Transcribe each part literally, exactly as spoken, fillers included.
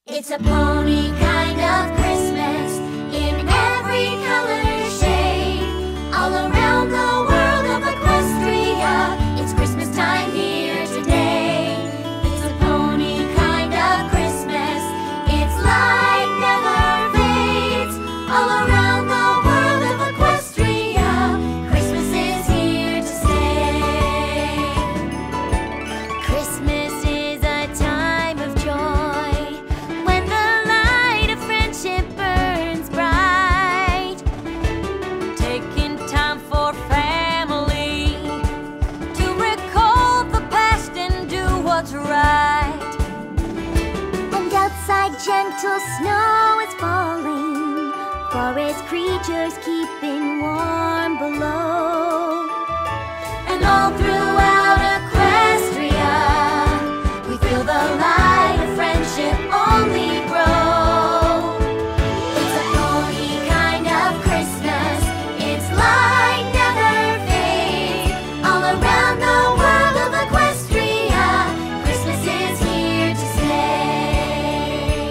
It's a pony kind of Christmas in every color shade. All around the world of Equestria, it's Christmas time here today. It's a pony kind of Christmas, its light never fades. All around the world of Equestria, Christmas is here to stay. Christmas is a time of joy, when the light of friendship burns bright. Taking time for family, to recall the past and do what's right. And outside gentle snow is falling, forest creatures keeping warm below. And all throughout Equestria, we feel the light of friendship only grow. It's a pony kind of Christmas, its light never fades. All around the world of Equestria, Christmas is here to stay.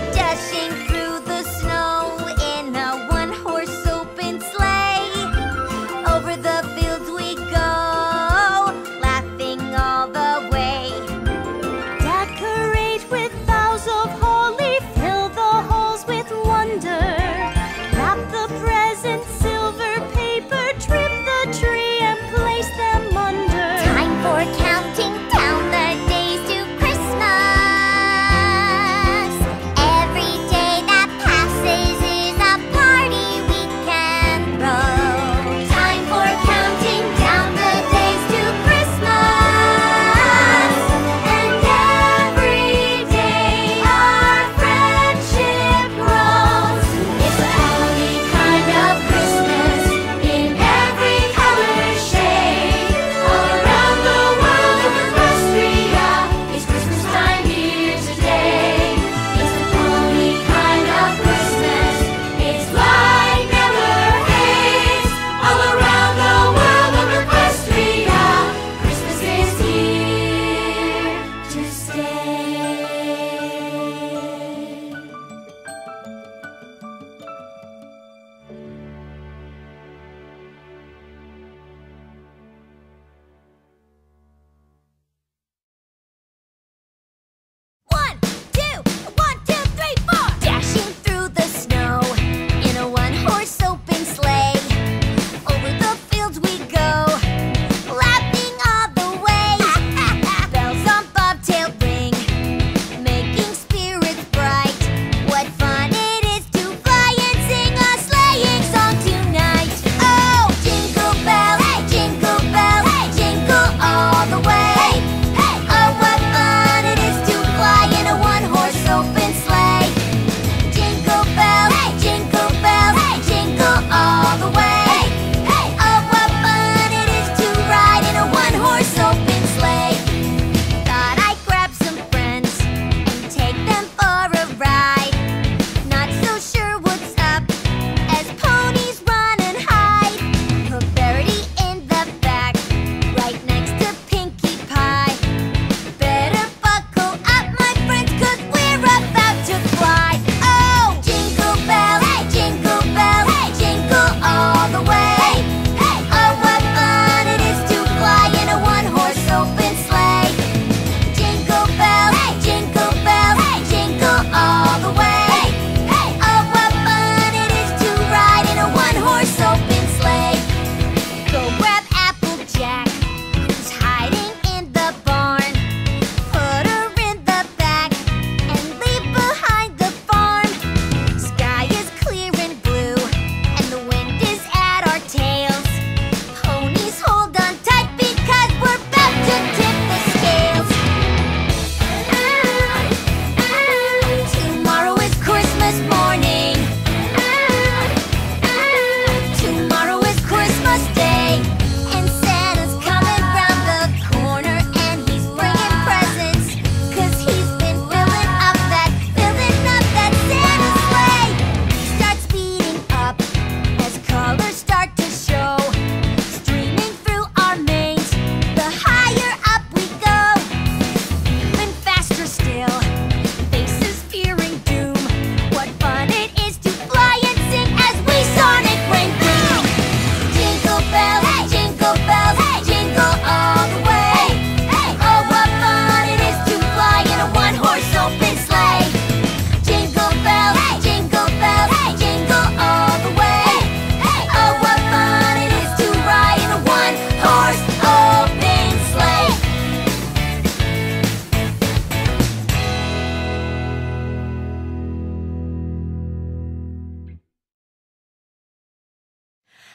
Dashing through the snow in a one-horse open sleigh,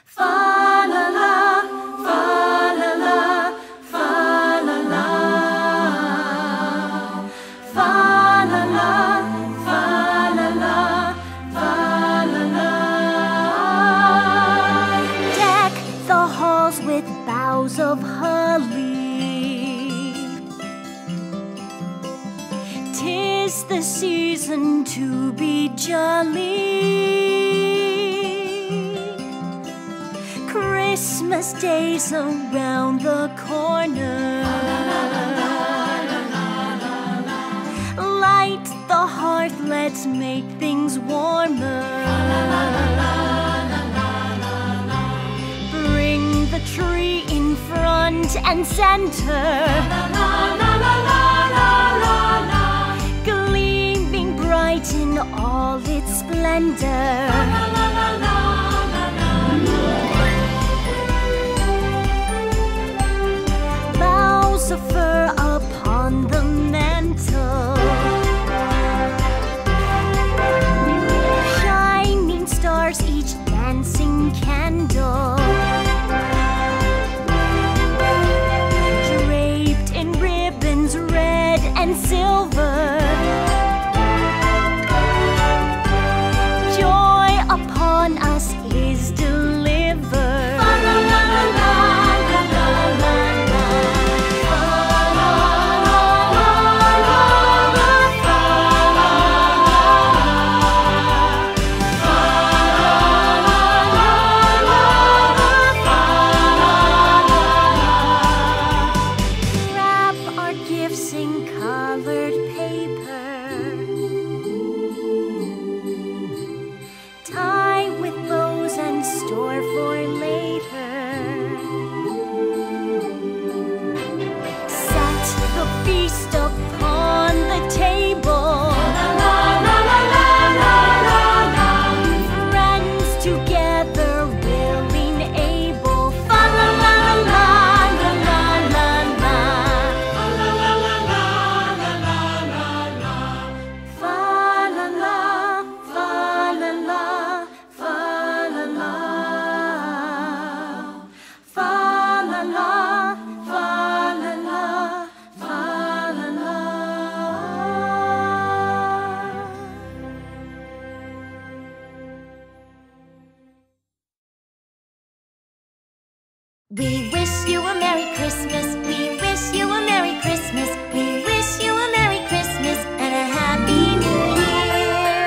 Fa la la, fa la la, fa la la. Fa la la, fa la la, fa la la. Deck the halls with boughs of holly. 'Tis the season to be jolly. Christmas Day's around the corner. Light the hearth, let's make things warmer. Bring the tree in front and center. Gleaming bright in all its splendor. Boughs of fir upon the mantle. Shining stars, each dancing candle. Draped in ribbons red and silver. Joy upon us is delivered. La la la la la la la la. Fa la la la la la. Fa la la la. Fa la la la la. Fa la la la. Wrap our gifts in colored paper. Tie with bows and store for later. Set the feast upon the table. La la la la la la la. Friends together, willing, able. Fa la la la la la la la. Fa la la la la la la la. Fa la la, fa la la, fa la la. Fa la la, fa la la, fa la la. We wish you a Merry Christmas. We wish you a Merry Christmas. We wish you a Merry Christmas and a Happy New Year.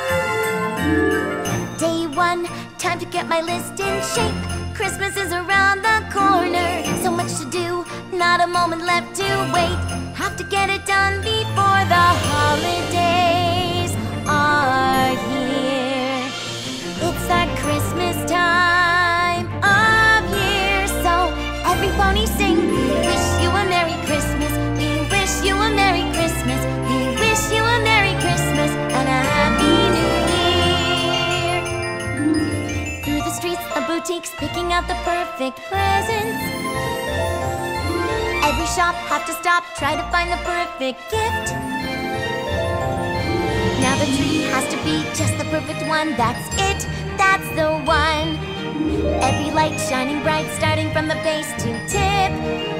Day one, time to get my list in shape. Christmas is around the corner. So much to do, not a moment left to wait. Have to get it done before the holidays are here. It's our Christmas time of year, so every pony sing. We wish you a Merry Christmas. We wish you a Merry Christmas. We wish you a Merry Christmas and a Happy New Year. Through the streets of boutiques, picking out the perfect presents. Every shop, have to stop, try to find the perfect gift. Now the tree has to be just the perfect one. That's it, that's the one. Every light shining bright, starting from the base to tip.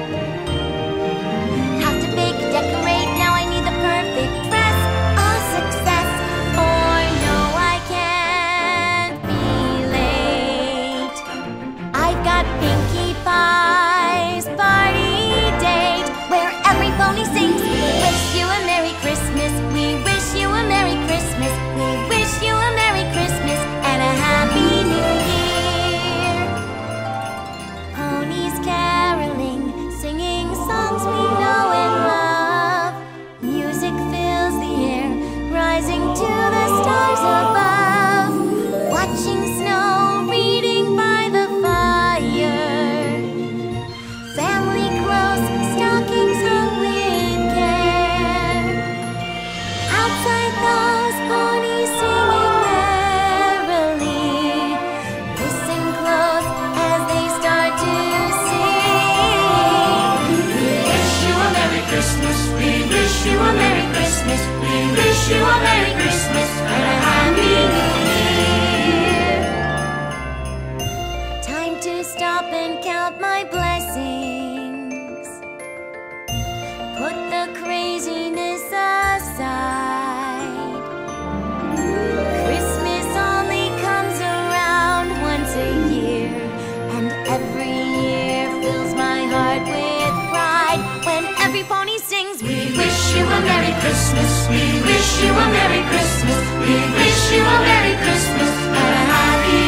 Have to bake, decorate, now I need the perfect dress. A success, or no, I can't be late. I've got Pinkie Pie's party date, where every pony sings. We wish you a Merry Christmas. We wish you a Merry Christmas. We wish you a Merry Christmas and a Happy New Year. Ponies caroling, singing songs we know and love. Music fills the air, rising to the stars above. Watching snow, reading by the fire. Family close, stockings hung with care. Outside those ponies singing merrily. Listen close as they start to sing. We wish you a Merry Christmas. We wish you a Merry Christmas. We wish you a Merry Christmas and a Happy New Year. Christmas. We wish you a Merry Christmas. We wish you a Merry Christmas and a Happy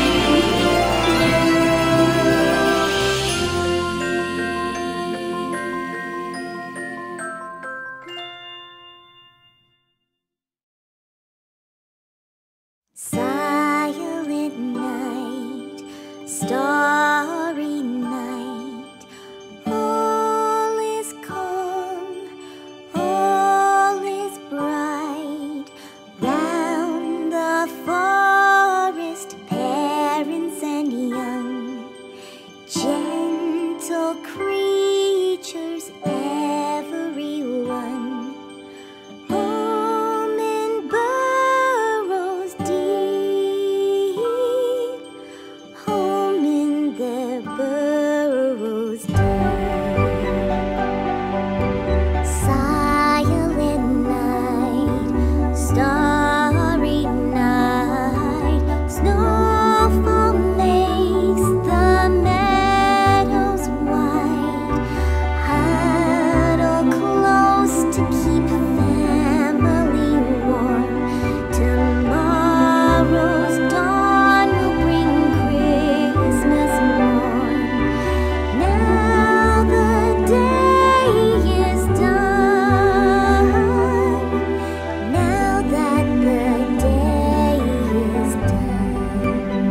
Silent night, starry night, all is calm, all is bright. Round the forest, parents and young, gentle creatures, everyone. Home in burrows deep, home in their burrows deep. Silent night, starry night, snowfall makes the meadows white. Huddle close to keep family warm. Tomorrow's dawn will bring Christmas morn. Now the day is done. Now that the day is done.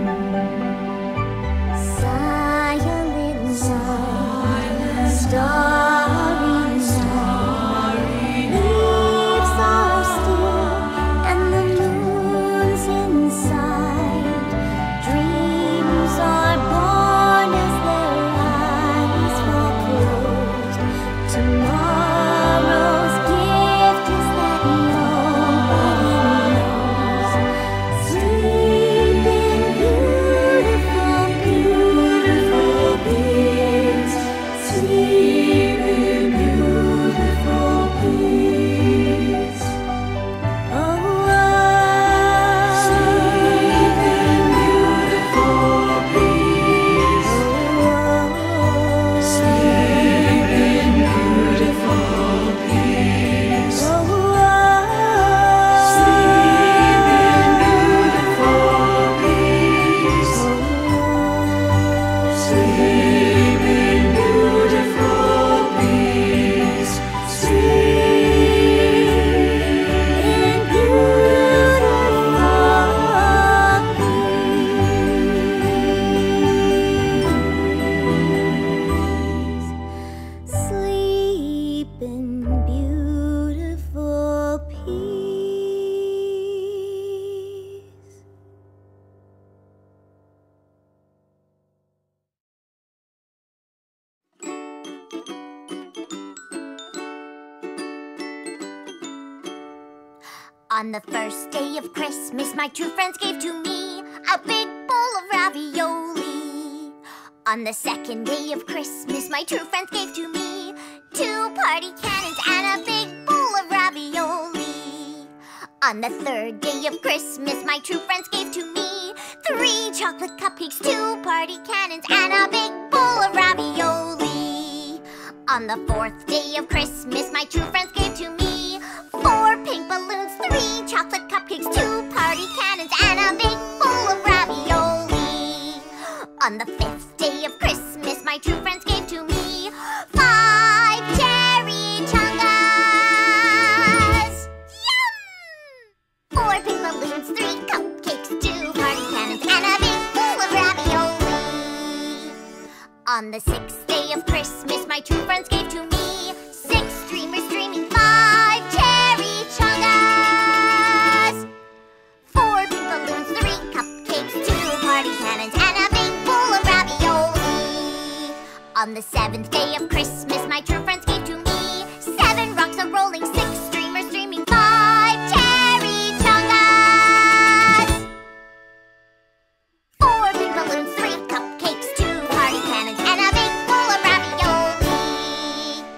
Silent night, starry night, leaves are still and the moon's inside. Dreams are born as their eyes fall closed. Tomorrow's gift is that nobody knows. Sleep in beautiful, beautiful peace. Sleep in beautiful peace. Oh, sleep in beautiful peace. Sleep in beautiful peace. Sleep in beautiful peace. Sleep in beautiful peace. Sleep in beautiful peace. On the first day of Christmas, my true friends gave to me a big bowl of ravioli. On the second day of Christmas, my true friends gave to me two party cannons and a big bowl of ravioli. On the third day of Christmas, my true friends gave to me three chocolate cupcakes, two party cannons, and a big bowl of ravioli. On the fourth day of Christmas, my true friends gave to me four pink balloons, three chocolate cupcakes, two party cannons, and a big bowl of ravioli. On the fifth day of Christmas, my true friends gave to me five cherry chungas. Yum! Four pink balloons, three cupcakes, two party cannons, and a big bowl of ravioli. On the sixth day of Christmas, my true friends gave to me six streamers streaming, five cherry chungas. Four pink balloons, three cupcakes, two party cannons, and a big bowl of ravioli. On the seventh day of Christmas, my true friends gave to me seven rocks a-rolling, six streamers streaming, five cherry chungas. Four pink balloons, three cupcakes, two party cannons, and a big bowl of ravioli.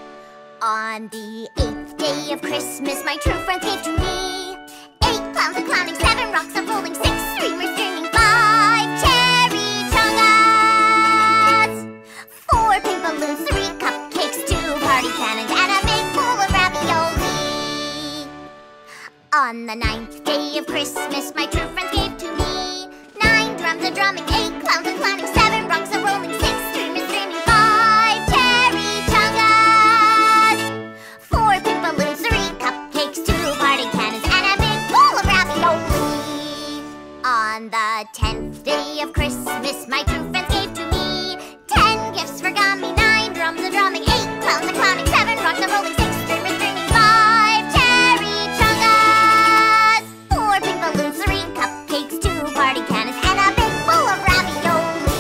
On the ninth day of Christmas, my true friends gave to me nine drums a-drumming, eight clowns a-clowning, seven rocks a-rolling, six streamers streaming, five cherry-chungas, four pink balloons, three cupcakes, two party cannons, and a big bowl of ravioli. On the tenth day of Christmas, my true friends gave to me ten gifts for Gummy, nine drums a-drumming, eight clowns a-clowning, seven rocks a-rolling, six streamers streaming, five cherry-chungas, four pink balloons, three cupcakes, two party cannons, and a big bowl of ravioli.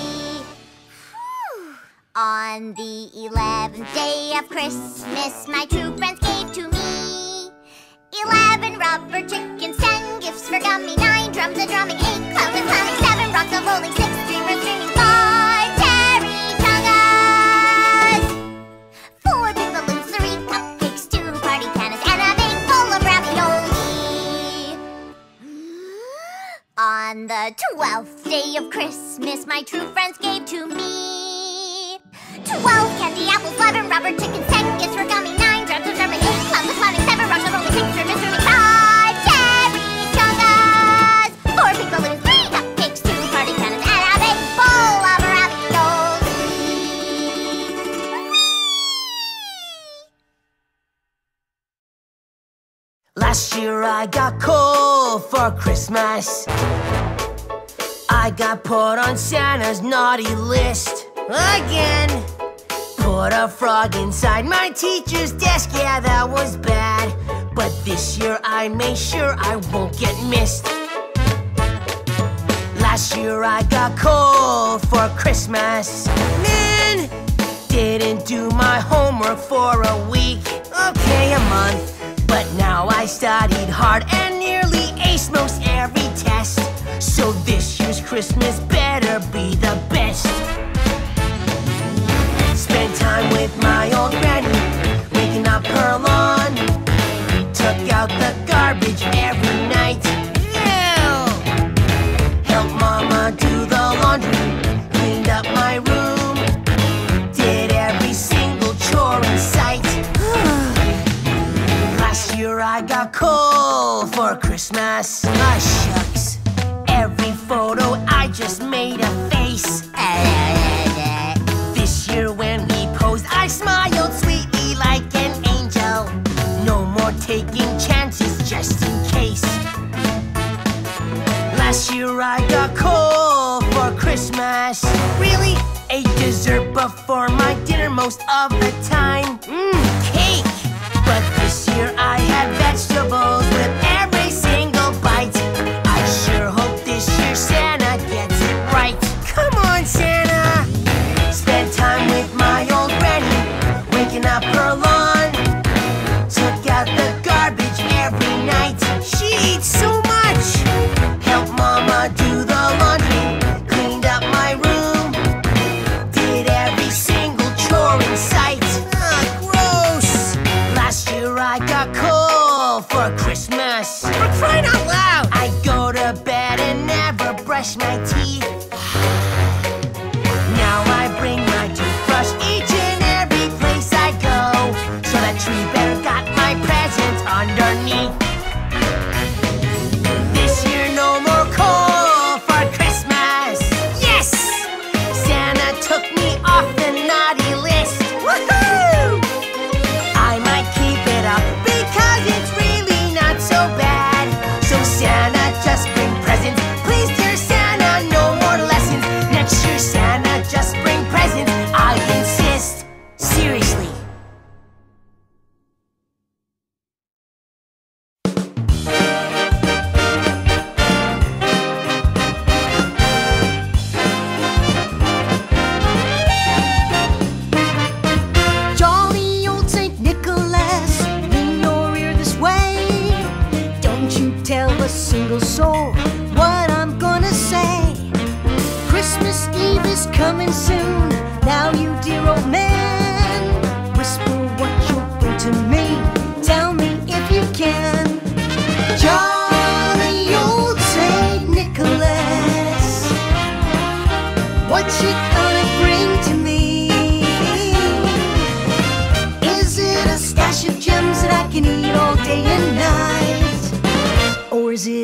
Whew. On the eleventh day of Christmas, my true friends gave to me eleven rubber chickens, ten gifts for Gummy, nine drums a-drumming, eight clowns a-clowning, seven rocks a-rolling, six streamers streaming, five cherry-chungas, four pink balloons, three cupcakes, two party cannons, and a big bowl of ravioli. On the twelfth day of Christmas, my true friends gave to me twelve candy apples, eleven rubber chickens, ten gifts for Gummy, nine drums a-drumming, eight clowns a-clowning, seven rocks a-rolling, six streamers streaming, five cherry-chungas, four pink balloons, three cupcakes, two party cannons, and a big bowl of ravioli. Last year I got cold for Christmas. I got put on Santa's naughty list again. Put a frog inside my teacher's desk, yeah, that was bad. But this year I made sure I won't get missed. Last year I got cold for Christmas. Man, didn't do my homework for a week, okay, a month. But now I studied hard and nearly aced most every test. So this year's Christmas better be the best. Spent time with my old granny, waking up her lawn. Took out the garbage every night. Yeah. Helped Mama do the laundry, cleaned up my room, did every single chore in sight. Last year I got cold for Christmas. Ah, shucks. Every photo I just made a face. This year when he posed, I smiled sweetly like an angel. No more taking chances just in case. Last year I got cold for Christmas. Really? Ate dessert before my dinner most of the time. Mmm, cake! But this year I had vegetables with every single bite. I sure hope this year Santa gets it right. Come on, Santa! Spent time with my old granny, waking up her lawn. Took out the garbage every night. She eats so much! Helped Mama do the laundry, cleaned up my room, did every single chore in sight. Ah, gross! Last year I got cold for Christmas. For crying out loud! I go to bed and never brush my teeth. Now I bring my toothbrush each and every place I go, so that tree bear got my presents underneath. This year no more coal for Christmas. Yes! Santa took me off the naughty list. Woohoo! I might keep it up because it's really not so bad. So Santa, just bring presents. Please, dear Santa, no more lessons. Next year, Santa, just bring presents. I insist. Seriously. Jolly old Saint Nicholas, lean your ear this way. Don't you tell a single soul what I'm gonna say. Christmas Eve is coming soon. Now, you dear old man, whisper what you'll bring to me. Tell me if you can. Jolly old Saint Nicholas, what you gonna bring to me? Is it a stash of gems that I can eat all day and night?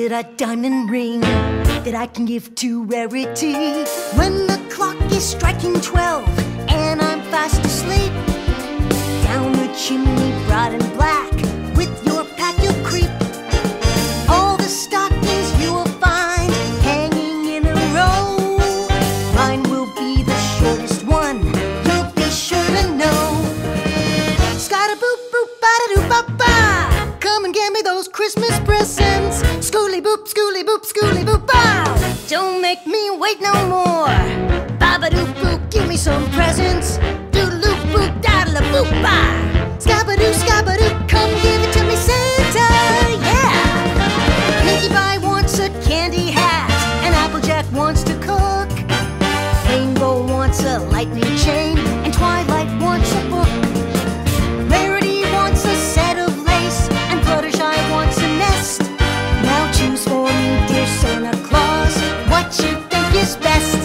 it a diamond ring that I can give to Rarity. When the clock is striking twelve and I'm fast asleep, down the chimney broad and black with your pack you'll creep. All the stockings you will find hanging in a row. Mine will be the shortest one, you'll be sure to know. Scada-boop, boop, ba-da-doo-ba-ba, come and give me those Christmas presents. Schooly-boop, schooly-boop, schooly-boop-bow, don't make me wait no more. Ba-ba-doo-boop, give me some presents. Doodle-boop, daddle-a-boop-ba, scabba-doo, scabba-doo, come give it to me, Santa, yeah! Pinkie Pie wants a candy hat, and Applejack wants to cook. Rainbow wants a lightning chain, and Twilight wants a book. Rarity wants a set of lace, and Fluttershy wants a nest. Now choose for me, dear Santa Claus, what you think is best.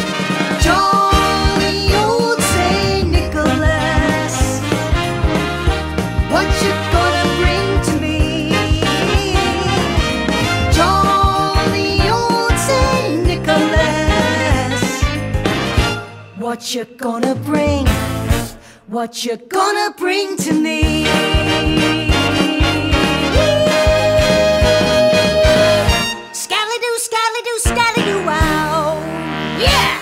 Jolly old Saint Nicholas, what you gonna bring to me? Jolly old Saint Nicholas, what you gonna bring? What you gonna bring to me? Scally-doo, scally-doo, scally-doo, wow, yeah!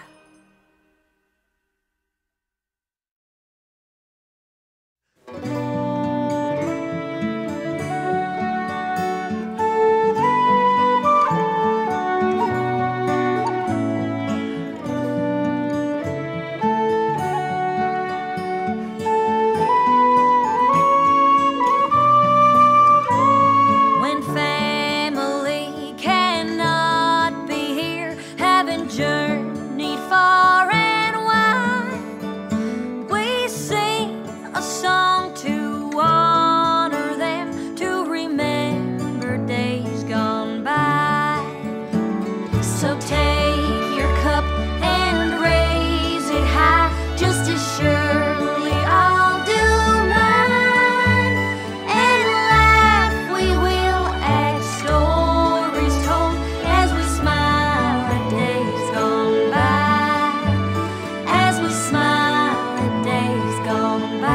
When family cannot be here, having journeyed far and wide, we sing a song to honor them, to remember days gone by. So take your cup and raise it high, just as surely I'll do mine. And laugh we will at stories told as we smile at days gone by, as we smile at days gone by.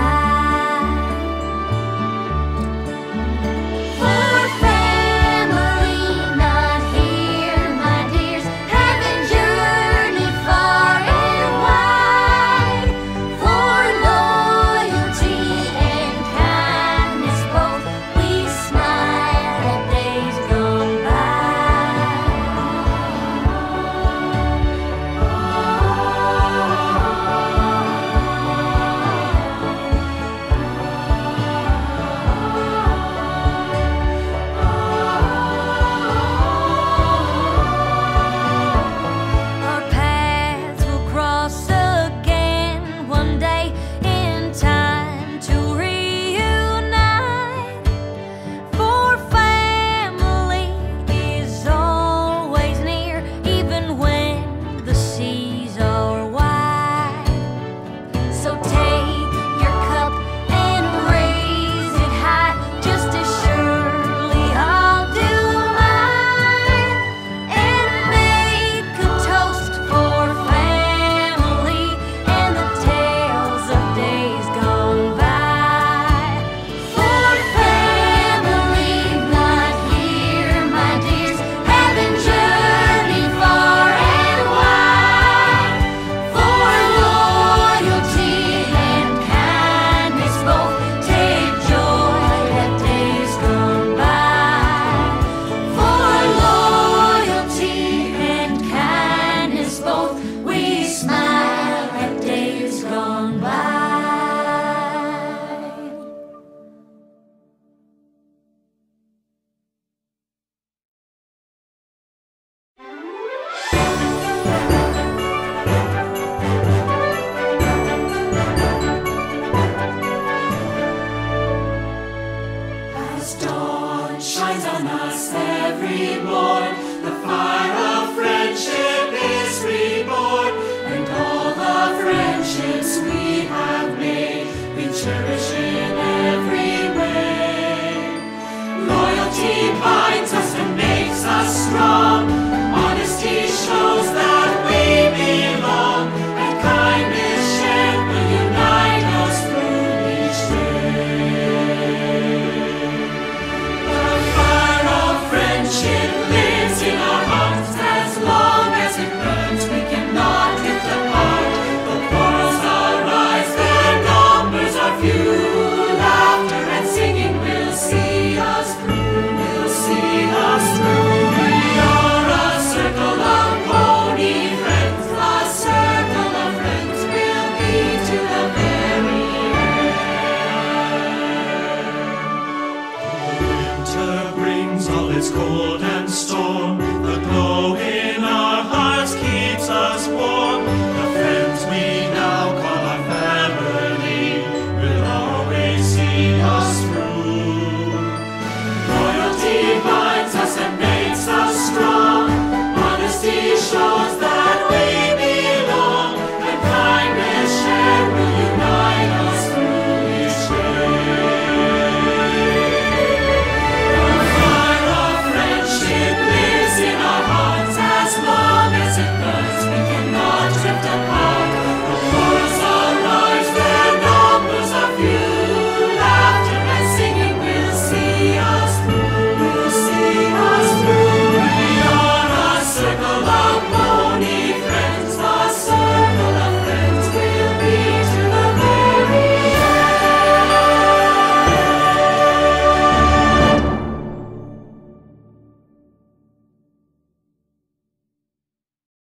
For family not here, my dears, having journeyed far and wide, for loyalty and kindness both, we smile at days gone by. Our paths will cross again one day in time to reunite. For family is always near, even when the seas are wide. So take your cup and raise it high, just as surely I'll do mine. And make a toast for family and the tales of days gone by. For family not here, my dears, having journeyed far and wide, for loyalty and kindness both, take joy at days gone by. For loyalty and kindness both, we smile at days gone by. As dawn shines on us every morn, the fire of friendship is reborn, and all the friendships we have made, we cherish in every way. Loyalty binds us and makes its cold and storm.